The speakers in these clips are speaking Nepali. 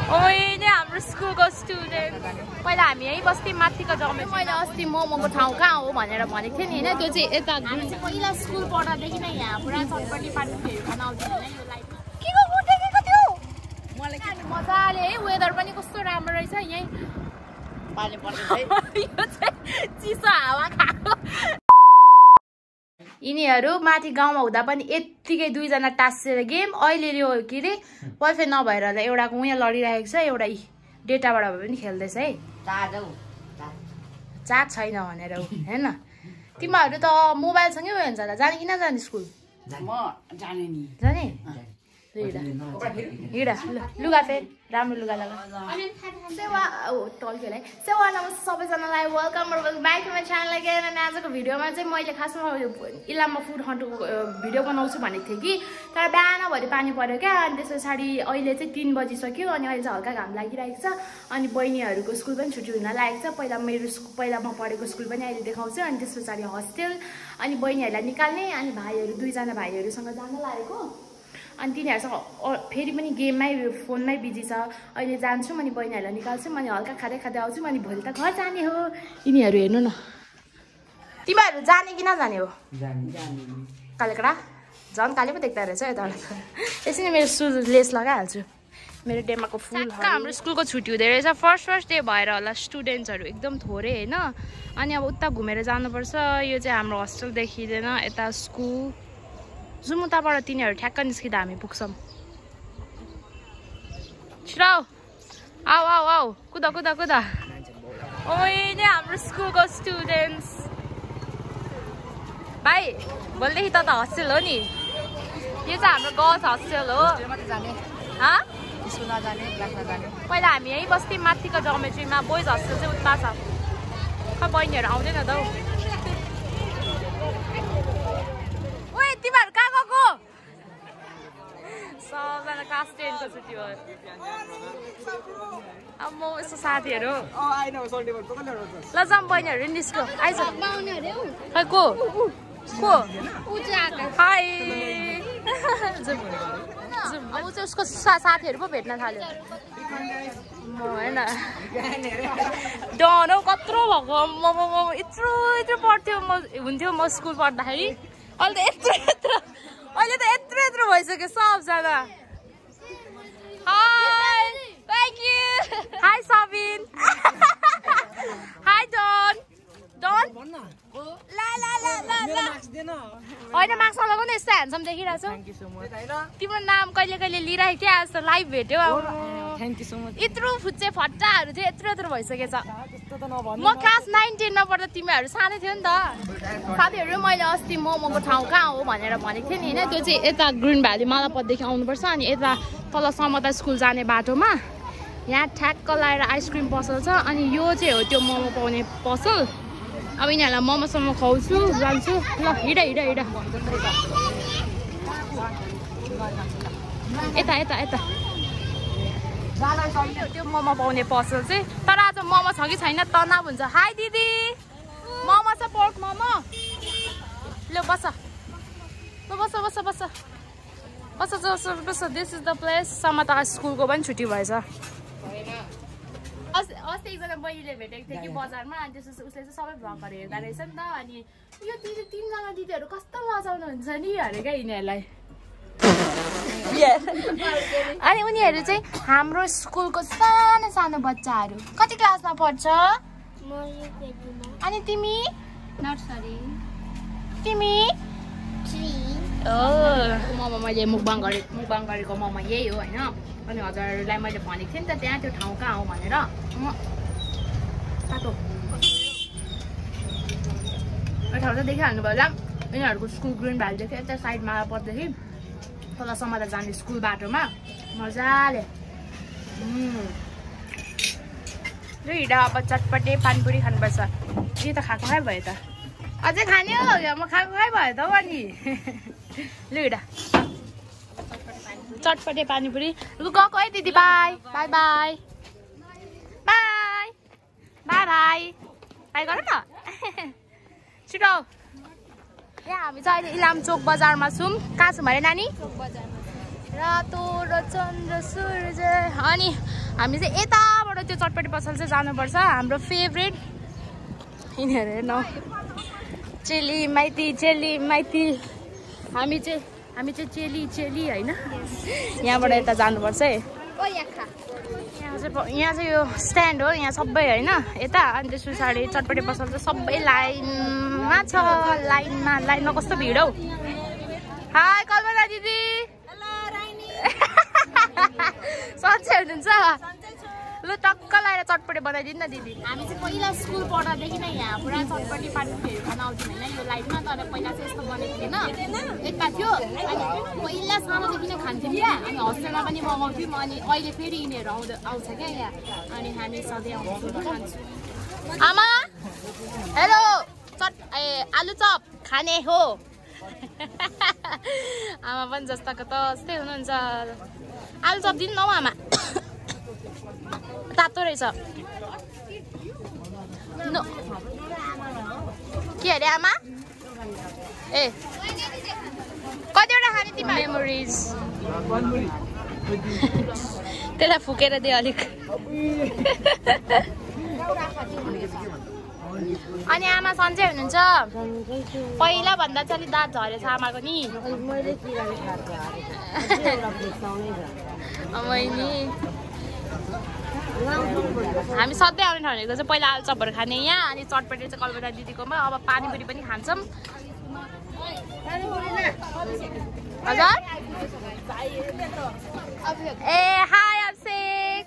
ओइ नै हाम्रो स्कुलको स्टुडेन्ट पहिला हामी यही बस्ती माथिको जग्गामा मैले अस्ति मोमोको ठाउँ कहाँ हो भनेर भनेको थिएँ नि हैन त्यो चाहिँ यता हामी चाहिँ पहिला स्कुल पढ्दादेखि नै यहाँ पुरा चटपटी पानीहरू खान आउँथ्यो हैन यो लाइफ केको गुटेको थियो मलाई के मजाले है वेदर पनि कस्तो राम्रो रहेछ यही पानी पर्दैछ है यो चाहिँ चिसो हावा खाएको यिनीहरू माथि गाउँमा हुँदा पनि यत्तिकै दुईजना टाँसेर गेम अहिले यो के रे बोयफ्रेन्ड नभएर होला एउटाको उहाँ लडिरहेको छ एउटा डेटाबाट भए पनि खेल्दैछ है चाट छैन भनेर हैन तिमीहरू त मोबाइलसँगै उयो हुन्छ होला जाने कि नजाने स्कुल म जाने नि जाने हिँडा लुगा फेरि राम्रो लुगा लगा सेवा टल्केलाई सेवा नमस्ते सबैजनालाई welcome back to my channel again अनि आजको भिडियोमा चाहिँ मैले खासमा इलाममा फुड हन्टको भिडियो बनाउँछु भनेको थिएँ कि तर बिहानभरि पानी पऱ्यो क्या अनि त्यस पछाडि अहिले चाहिँ 3 बजिसक्यो अनि अहिले चाहिँ हल्का घाम लागिरहेको छ अनि बहिनीहरूको स्कुल पनि छुट्टी हुन लागेको छ पहिला मेरो पहिला म पढेको स्कुल पनि अहिले देखाउँछु अनि त्यस पछाडि हस्टेल अनि बहिनीहरूलाई निकाल्ने अनि भाइहरू दुईजना भाइहरूसँग जान लागेको अनि तिनीहरूसँग फेरि पनि गेममै फोनमै बिजी छ अहिले जान्छु अनि बहिनीहरूलाई निकाल्छु अनि हल्का खाँदै खाँदै आउँछु अनि भोलि त घर जाने हो यिनीहरू हेर्नु न तिमीहरू जाने कि नजाने हो कालेकडा झन् काले पो देख्दा रहेछ यताबाट त्यसरी नै मेरो सुज लेस लगाइहाल्छु मेरो डेमाको फुल हाम्रो स्कुलको छुट्टी हुँदै रहेछ फर्स्ट डे भएर होला स्टुडेन्ट्सहरू एकदम थोरै होइन अनि अब उता घुमेर जानुपर्छ यो चाहिँ हाम्रो हस्टेल देखिँदैन यता स्कुल जुम उताबाट तिनीहरू ठ्याक्क निस्किँदा हामी पुग्छौँ छिराउ आऊ आऊ आऊ कुदा कुदा कुदा ओइ नै हाम्रो स्कुलको स्टुडेन्ट्स भाइ भोलिदेखि त हस्टेल हो नि यो चाहिँ हाम्रो गर्ल्स हस्टेल हो पहिला हामी यहीँ बस्थ्यौँ माथिको डोमेट्रीमा बोइज हस्टेल चाहिँ उता छ खै बहिनीहरू आउँदैन त हौ तिमीहरू कहाँ गएको सबजना क्लास 10 को छुट्टी भयो अब म यस्तो साथीहरू ल जाम बहिनीहरू निस्क्यो आइज खै को हाई अब चाहिँ उसको साथीहरू पो भेट्न थाल्यो म होइन डन हौ कत्रो भएको यत्रो पढ्थ्यो म हुन्थ्यो म स्कुल पढ्दाखेरि अहिले त यत्रो भइसक्यो सबजना hi thank you hi Sabin hi डन होइन मार्क्स नलगाउनु यस्तो ह्यान्डसम देखिरहेको छ तिम्रो नाम कहिले कहिले लिइरहेको थिएँ आज त लाइभ भेट्यो यत्रो फुच्चे फट्टाहरू थियो यत्रो भइसकेको छ म क्लास 9-10मा पढ्दा तिमीहरू सानै थियो नि त साथीहरू मैले अस्ति मोमोको ठाउँ कहाँ हो भनेर भनेको थिएँ नि होइन त्यो चाहिँ यता ग्रिन भ्याली मालापतदेखि आउनुपर्छ अनि यता तल समता स्कुल जाने बाटोमा यहाँ ठ्याक्क लगाएर आइसक्रिम पसल छ अनि यो चाहिँ हो त्यो मोमो पाउने पसल अब यिनीहरूलाई मोमोसम्म खुवाउँछु जान्छु ल हिँड यता त्यो मोमो पाउने पसल चाहिँ तर आज मोमो छ कि छैन तनाव हुन्छ हाई दिदी मोमो छ पोर्क मोमो ल बस this is the place Samata स्कुलको पनि छुट्टी भएछ अस्ति एकजना बहिनीले भेटेको थियो कि बजारमा अनि त्यसपछि उसले चाहिँ सबै भ्लगहरू हेर्दा रहेछ नि त अनि यो दिदी 3 जना दिदीहरू कस्तो मजाउनुहुन्छ नि अरे क्या यिनीहरूलाई अनि उनीहरू चाहिँ हाम्रो स्कुलको सानो बच्चाहरू कति क्लासमा पढ्छ अनि तिमी नर्सरी तिमी मोमो मैले मुखबाङ गरेको मोमो यही हो होइन अनि हजुरहरूलाई मैले भनेको थिएँ नि त त्यहाँ त्यो ठाउँ कहाँ हो भनेर तातो ठाउँ चाहिँ देखिहाल्नु भयो होला यिनीहरूको स्कुल ग्रिन भ्यालीदेखि यता साइडमा पर्दाखेरि तल समाता जाने स्कुल बाटोमा मजाले हिँड अब चटपटे पानीपुरी खानुपर्छ यो त खाएको खाइ भयो त अझै खाने हो म खाएको खाइ भयो त अनि लु हिँड चटपटे पानीपुरी लु गएको है दिदी bye bye bye bye bye bye bye गर न छिटो यहाँ हामी चाहिँ अहिले इलाम चोक बजारमा छौँ कहाँ छौँ अरे नानी रातो र चन्द्र सूर्य अनि हामी चाहिँ यताबाट त्यो चटपटी पसल चाहिँ जानुपर्छ हाम्रो फेभरेट यिनीहरू हेर्नु चेली माइती हामी चाहिँ चेली हैन यहाँबाट यता जानुपर्छ है यहाँ चाहिँ यो स्ट्यान्ड हो यहाँ सबै हैन यता अनि त्यस पछाडि चटपटी पसल चाहिँ सबै लाइनमा छ लाइनमा कस्तो भिड हौ हाय कल्पना दिदी हेलो रानी सन्चै हुनुहुन्छ लु टक्क लाएर चटपटी बनाइदिनु न दिदी हामी चाहिँ पहिला स्कुल पढ्दादेखि नै यहाँ पुरा चटपटी पानीपुरीहरू खान आउँथ्यौँ होइन यो लाइनमा तर पहिला चाहिँ यस्तो बनेको थिएन एक्का थियो अनि पहिला सानोदेखि नै खान्थ्यौँ क्या अनि हस्टेलमा पनि मगाउँथ्यौँ अनि अहिले फेरि यिनीहरू आउँछ क्या यहाँ अनि हामी सधैँ आउँछौँ खान्छौँ आमा हेलो आलु चप खाने हो आमा पनि जस्ताको तस्तै हुनुहुन्छ आलु चप दिनु न हौ आमा तातो रहेछ के अरे आमा ए कतिवटा खाने तिमी मेमोरिज त्यसलाई फुकेर दे अलिक अनि आमा सन्चै हुनुहुन्छ पहिला भन्दा चाहिँ अलिक दाँत झरेछ आमाको नि हामी सधैँ आउने भनेको चाहिँ पहिला आलु चपहरू खाने यहाँ अनि चटपटी चाहिँ कल्पना दिदीकोमा अब पानीपुरी पनि खान्छौँ हजुर ए हाई अभिषेक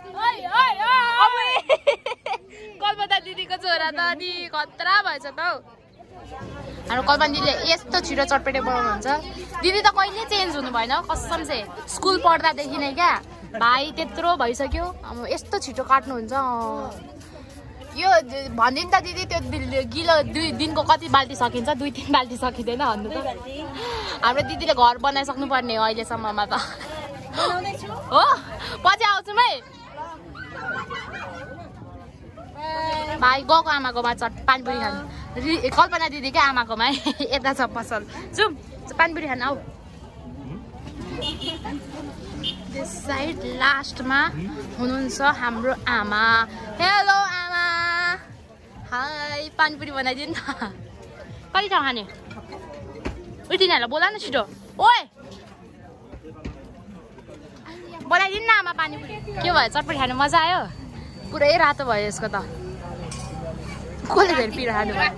कल्पना दिदीको छोरा त अनि खतरा भएछ त हौ हाम्रो कल्पना दिदीले यस्तो छिटो चटपटी बनाउनुहुन्छ दिदी त कहिले चेन्ज हुनु भएन कसम चाहिँ स्कुल पढ्दादेखि नै क्या भाइ त्यत्रो भइसक्यो अब यस्तो छिटो काट्नुहुन्छ यो भनिदिनु त दिदी त्यो गिलो 2 दिनको कति बाल्टी सकिन्छ 2-3 बाल्टी सकिँदैन भन्नु त हाम्रो दिदीले घर बनाइसक्नु पर्ने हो अहिलेसम्ममा त हो पछि आउँछौँ है भाइ गएको आमाकोमा पानीपुरी खानु कल्पना दिदीकै आमाकोमा यता छ पसल जाउँ पानीपुरी खानु आऊ this side लास्टमा हुनुहुन्छ हाम्रो आमा हेलो आमा हाई पानीपुरी बनाइदिनु न कति ठाउँ खाने उयो तिनीहरूलाई बोला न छिटो ओए बनाइदिनु न आमा पानीपुरी के भयो चटपटी खानु मजा आयो पुरै रातो भयो यसको त कसले फेरि पिरो खानु भयो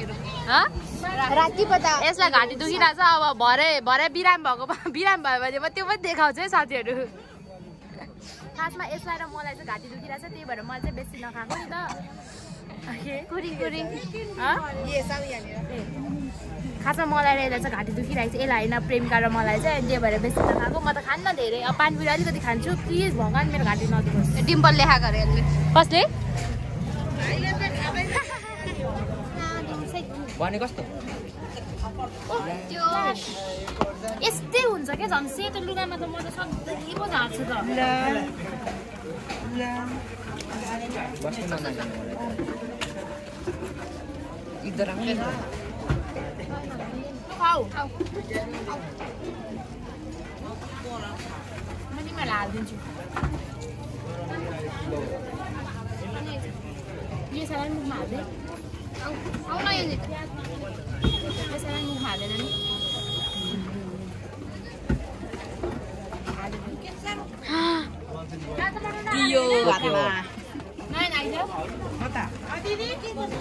यसलाई घाँटी दुखिरहेछ अब भरे बिराम भयो भने म त्यो पनि देखाउँछु है साथीहरू खासमा यसलाई र मलाई चाहिँ घाँटी दुखिरहेछ त्यही भएर मैले चाहिँ बेसी नखाएको नि त खासमा मलाई र यसलाई चाहिँ घाँटी दुखिरहेको छ यसलाई होइन प्रेमिका र मलाई चाहिँ त्यही भएर बेसी नखाएको म त खान्न धेरै अब पानीपुरी अलिकति खान्छु प्लिज भगवान् मेरो घाँटी नदुखोस् डिम्पल लेखाएको अरे कसले भने कस्तो यस्तै हुन्छ क्या झन् सेतो लुगामा त म त सधैँ पो झार्छु त म तिमीहरूलाई हालिदिन्छु यो सारा मुखमा हाल्दै आउ न यो सारा मुखमा हाल्दैन नि दियो हातमा नाइन आइज कता दिदी के गर्छौ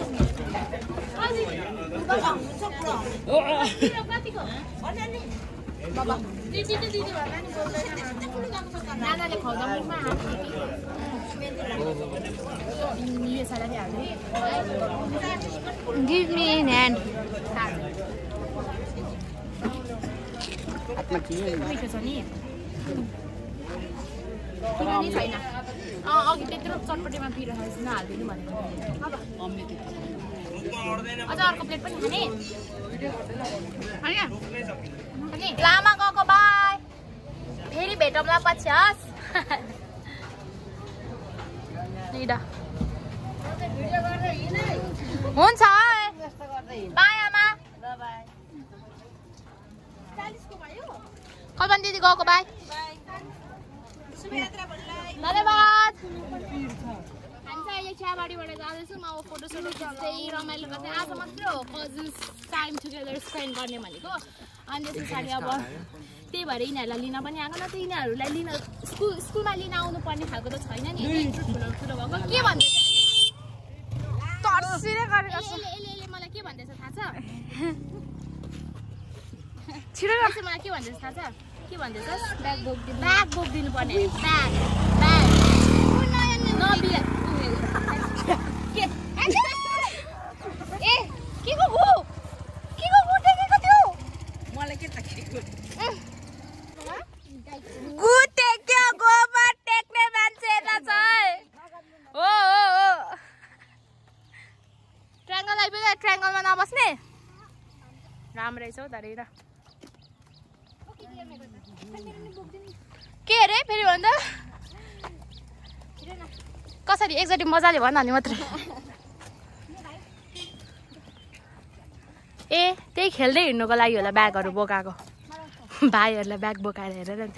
कतिको भन्नु बाबा दिदी भन्दा नि बोल्दैन नानाले खुवाउँदा मुखमा हाल्छ ये सारा भी हाल्दै गिभ मी एन ह्यान्ड हातमा के मिठो छ नि पिरो नि छैन अघि त्यत्रो चटपटीमा पिरो खाएपछि नहालिदिनु भनेको अझ अर्को प्लेट पनि खाने लामा गएको बाई फेरि भेटौँला पछि हस् हुन्छ बाई आमा कल्पना दिदी गएको बाई धन्यवाद चियाबारीबाट जाँदैछौँ अब फोटोसोटो खिच्दै रमाइलो गर्दै आज मात्रै हो कजन्स टाइम टुगेदर स्पेन्ड गर्ने भनेको अनि त्यस पछाडि अब त्यही भएर यिनीहरूलाई लिन पनि आएको न त यिनीहरूलाई लिन स्कुलमा लिन आउनु पर्ने खालको त छैन नि ठुलो भएको के भन्दैछ यसले मलाई के भन्दैछ थाहा छ छिटो गर्छ मलाई के भन्दैछ थाहा छ के भन्दैछ ब्याग बोकिदिनु पर्ने ब्याग नबिया ट्रायंगलमा नबस्ने राम्रै छ धरै र के अरे फेरि भन्दा कसरी एकचोटि मजाले भन नि मात्रै ए त्यही खेल्दै हिँड्नुको लागि होला ब्यागहरू बोकाएको भाइहरूलाई ब्याग बोकाएर हेरेर नि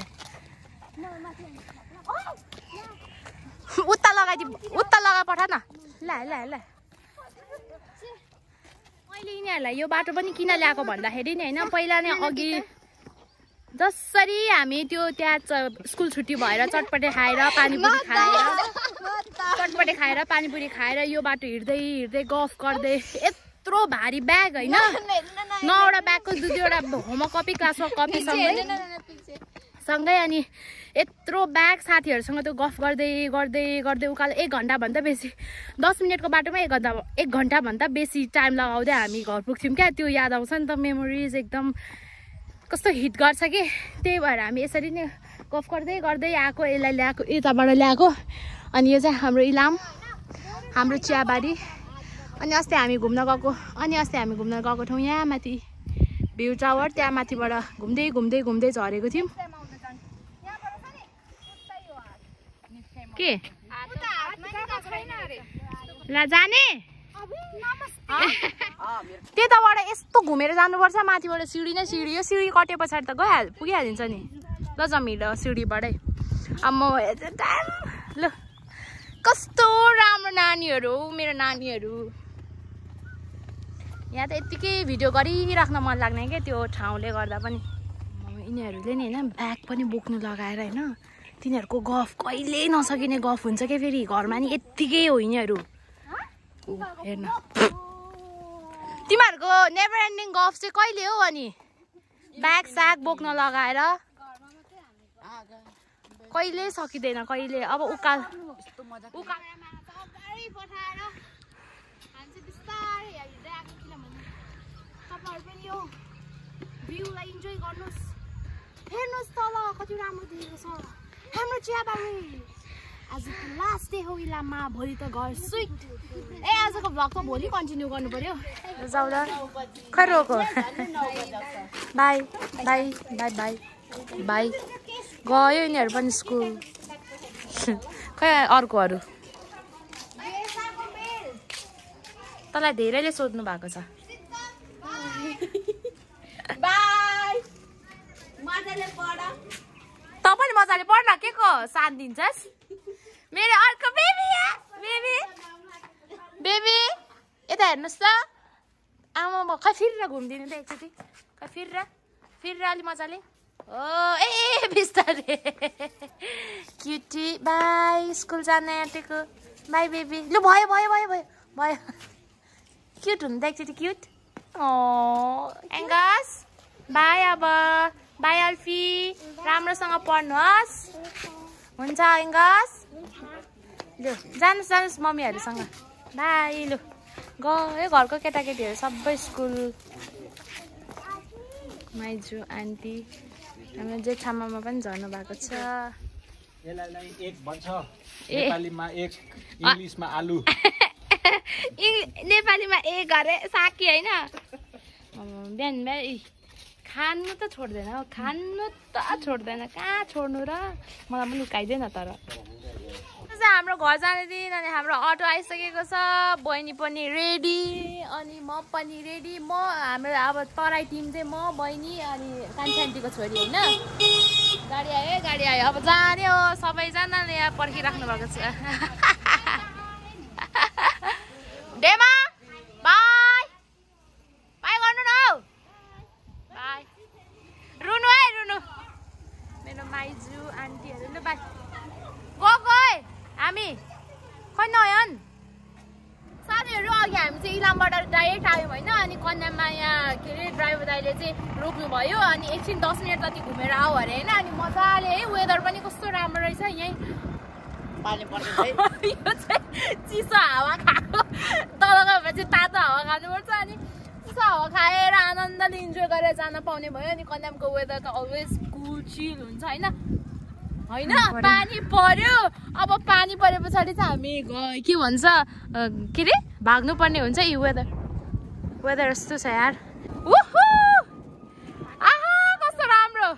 उता लगा पठा न ल मैले यिनीहरूलाई यो बाटो पनि किन ल्याएको भन्दाखेरि नि होइन पहिला नै अघि जसरी हामी त्यो त्यहाँ स्कुल छुट्टी भएर चटपटे खाएर पानीपुरी खाएर यो बाटो हिँड्दै गफ गर्दै यत्रो भारी ब्याग होइन 9वटा ब्यागको 2-2वटा होमवर्क कपी क्लासवर्क कपी सँगै अनि यत्रो ब्याग साथीहरूसँग त्यो गफ गर्दै उकालो 1 घन्टाभन्दा बेसी 10 मिनटको बाटोमा 1 घन्टाभन्दा बेसी टाइम लगाउँदै हामी घर पुग्थ्यौँ क्या त्यो याद आउँछ नि त मेमोरिज एकदम कस्तो हिट गर्छ कि त्यही भएर हामी यसरी नै गफ गर्दै आएको यसलाई ल्याएको यताबाट ल्याएको अनि यो चाहिँ हाम्रो इलाम हाम्रो चियाबारी अनि अस्ति हामी घुम्न गएको ठाउँ यहाँ माथि भ्यू टावर त्यहाँ माथिबाट घुम्दै झरेको थियौँ के ला जाने त्यताबाट यस्तो घुमेर जानुपर्छ माथिबाट सिडी यो सिडी कटे पछाडि त पुगिहालिन्छ नि ल जमिलो सिडीबाटै अब ल कस्तो राम्रो नानीहरू मेरो नानीहरू यहाँ त यत्तिकै भिडियो गरिराख्न मन लाग्ने क्या त्यो ठाउँले गर्दा पनि यिनीहरूले नि होइन ब्याग पनि बोक्नु लगाएर होइन तिनीहरूको गफ कहिले नसकिने गफ हुन्छ क्या फेरि घरमा नि यत्तिकै हो यिनीहरू हेर्न तिमीहरूको नेभर एन्डिङ गफ चाहिँ कहिले हो अनि ब्याग स्याग बोक्न लगाएर कहिले सकिँदैन कहिले अब उकाल भ्यूलाई इन्जोय गर्नुहोस् हेर्नुहोस् तल कति राम्रो देखेको छ हाम्रो चियाबारी आजको लास्ट डे हो इलाममा भोलि त घर स्विट आजको भ्लग त भोलि कन्टिन्यू गर्नु पर्यो जाऊ ल खै रोको बाई गयो यिनीहरू पनि स्कुल खै अर्कोहरू तँलाई धेरैले सोध्नु भएको छ त पनि मजाले पढ न के को साथ दिन्छस् मेरो अर्को बेबी यता हेर्नुहोस् त आमा खै फिरेर घुम्दिनु त एकचोटि खै फिरेर अलि मजाले ओ ए बिस्तारै क्युटी बाई स्कुल जान आँटेको बाई बेबी लु भयो क्युट हुनु त एकचोटि क्युट ओ एङ्गस बाई अब बाई अल्फी राम्रोसँग पढ्नुहोस् हुन्छ एङ्गस लु जानुहोस् मम्मीहरूसँग बाई लु गयो घरको केटाकेटीहरू सबै स्कुल माइजू आन्टी हाम्रो जेठामामा पनि झर्नु भएको छ नेपालीमा एक अरे साकी होइन बिहान खानु त छोड्दैन कहाँ छोड्नु र मलाई पनि उकाइदैन तर हाम्रो घर जाने दिन अनि हाम्रो अटो आइसकेको छ बहिनी पनि रेडी अनि म पनि रेडी हाम्रो अब तराई टिम चाहिँ म बहिनी अनि कान्छी आन्टीको छोरी होइन गाडी आयो अब जाने हो सबैजनाले यहाँ पर्खिराख्नु भएको छ डेमा बाई बाई गर्नु न हौ बाई रुनु है रुनु मेरो माइजू आन्टीहरू ल बाई गए हामी खै नयन साथीहरू अघि हामी चाहिँ इलामबाट डाइरेक्ट आयौँ होइन अनि कन्याममा यहाँ के अरे ड्राइभर दाइले चाहिँ रोक्नुभयो अनि एकछिन 10 मिनट जति घुमेर आऊ अरे होइन अनि मजाले है वेदर पनि कस्तो राम्रो रहेछ यहीँ यो चाहिँ चिसो हावा खाएको तल गएपछि तातो हावा खानुपर्छ अनि चिसो हावा खाएर आनन्दले इन्जोय गरेर जान पाउने भयो अनि कन्यामको वेदर त अलवेज कुल चिल हुन्छ होइन होइन पानी पर्यो अब पानी परे पछाडि चाहिँ हामी के भन्छ के अरे भाग्नु पर्ने हुन्छ यो वेदर यस्तो छ यार आहा कस्तो राम्रो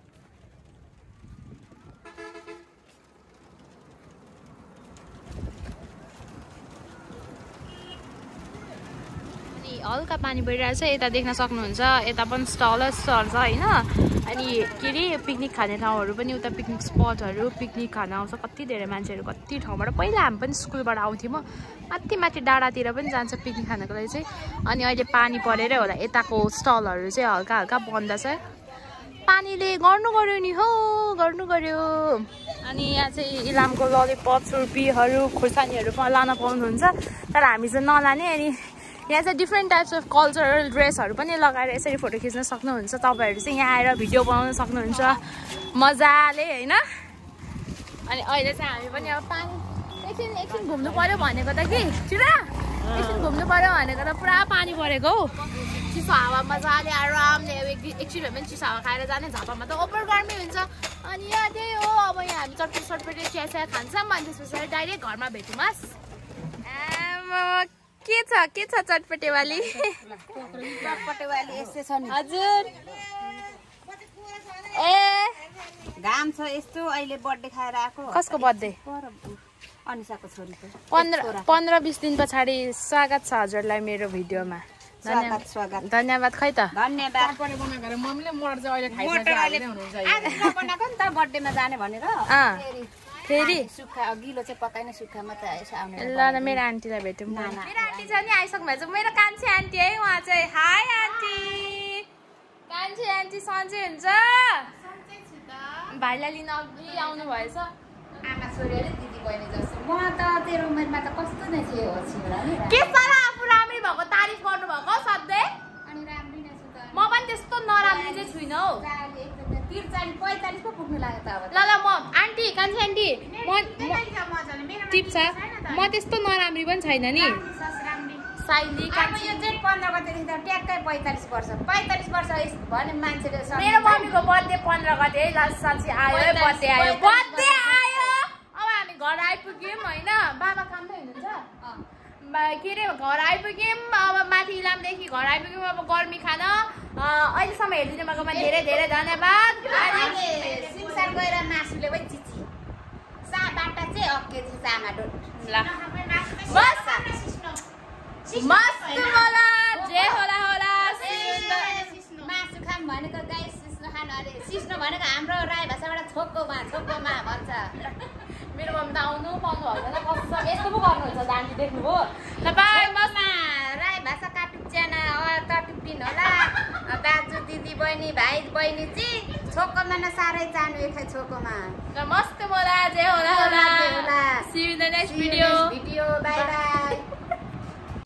अनि हल्का पानी परिरहेछ यता देख्न सक्नुहुन्छ यता पनि स्टल छ होइन अनि के अरे पिकनिक खाने ठाउँहरू पनि उता पिकनिक स्पटहरू पिकनिक खान आउँछ कति धेरै मान्छेहरू कति ठाउँबाट पहिला हामी पनि स्कुलबाट आउँथ्यौँ माथि माथि डाँडातिर पनि जान्छ पिकनिक खानको लागि चाहिँ अनि अहिले पानी परेरै होला यताको स्टलहरू चाहिँ हल्का हल्का बन्द छ पानीले गर्नु गर्यो नि हो गर्नु गर्यो अनि यहाँ चाहिँ इलामको ललिपप छुर्पीहरू खुर्सानीहरू लान पाउनुहुन्छ तर हामी चाहिँ नलाने अनि यहाँ चाहिँ डिफ्रेन्ट टाइप्स अफ कल्चरल ड्रेसहरू पनि लगाएर यसरी फोटो खिच्न सक्नुहुन्छ तपाईँहरू चाहिँ यहाँ आएर भिडियो बनाउन सक्नुहुन्छ मजाले होइन अनि अहिले चाहिँ हामी पनि अब पानी एकछिन घुम्नु पर्यो भनेको त कि चिरा एकछिन घुम्नु पर्यो भनेको त पुरा पानी परेको हौ चिसो हावा मजाले आरामले एकछिन भए पनि चिसो हावा खाएर जाने झापामा त ओभर गर्मी हुन्छ अनि यहाँ त्यही हो अब यहाँ हामी चटपटे चिया खान्छौँ अनि त्यस पछाडि डाइरेक्ट घरमा भेटौँस् के छ चटपटेवाली यस्तै छ नि हजुर ए घाम छ यस्तो अहिले बर्थडे खाएर आएको कसको बर्थडे अनिसाको छोरीको 15-20 दिन पछाडि स्वागत छ हजुरलाई मेरो भिडियोमा स्वागत धन्यवाद खै त धन्यवाद बनाएको नि त बर्थडेमा जाने भनेर फेरि सुक्खा गिलो चाहिँ पकाइन सुक्खा मात्रै आएछ आउने ल मेरो आन्टीलाई भेटौँ मेरो आन्टी चाहिँ नि आइसक्नु भएको छ मेरो कान्छी आन्टी है उहाँ चाहिँ हाई आन्टी कान्छी आन्टी सन्चै हुन्छ भाइलाई लिन अघि आउनु भएछ आमा छोरी दिदी बहिनी जस्तो म त तेरो उमेरमा त कस्तो नै थियो के सारा आफू राम्री भएको तारिफ गर्नु भएको सधैँ अनि राम्री नै छु त म पनि त्यस्तो नराम्री चाहिँ छुइनँ हौ 40-45 पो पुग्नु लाग्यो त अब ल म आन्टी कान्छी आन्टी टिप्छ म त्यस्तो नराम्री पनि छैन नि साइली कान्छी यो चाहिँ 15 गतेदेखि त ट्याक्कै 45 वर्ष भने मान्छेले मेरो मम्मीको बर्थडे 15 गते है लास्ट साँच्ची आयो बर्थडे आयो अब हामी घर आइपुग्यौँ होइन बाबा काममै हुनुहुन्छ के अरे घर आइपुग्यौँ अब माथि इलामदेखि घर आइपुग्यौँ अब गर्मी खान अहिलेसम्म हेरिदिनु भएकोमा धेरै धेरै धन्यवाद सिमसार गएर मासुले पनि चिची बाटा चाहिँ अक्के चामा डोट ल बस मस्त होला जे होला मासु खाम भनेको गाई सिस्नो खानु अरे सिस्नो भनेको हाम्रो राई भाषाबाट छोकोमा भन्छ मेरो मम्मी त आउनु पाउनु भएन कस्तो यस्तो पो गर्नुहुन्छ दामी देख्नुभयो तपाईँ ममा राई भाषा काटुक च्याना टटुपिन होला दाजु दिदी बहिनी भाइ बहिनी चाहिँ छोकोमा न साह्रै जानु एकै छोकोमा मस्त होला जे होला see you in the next video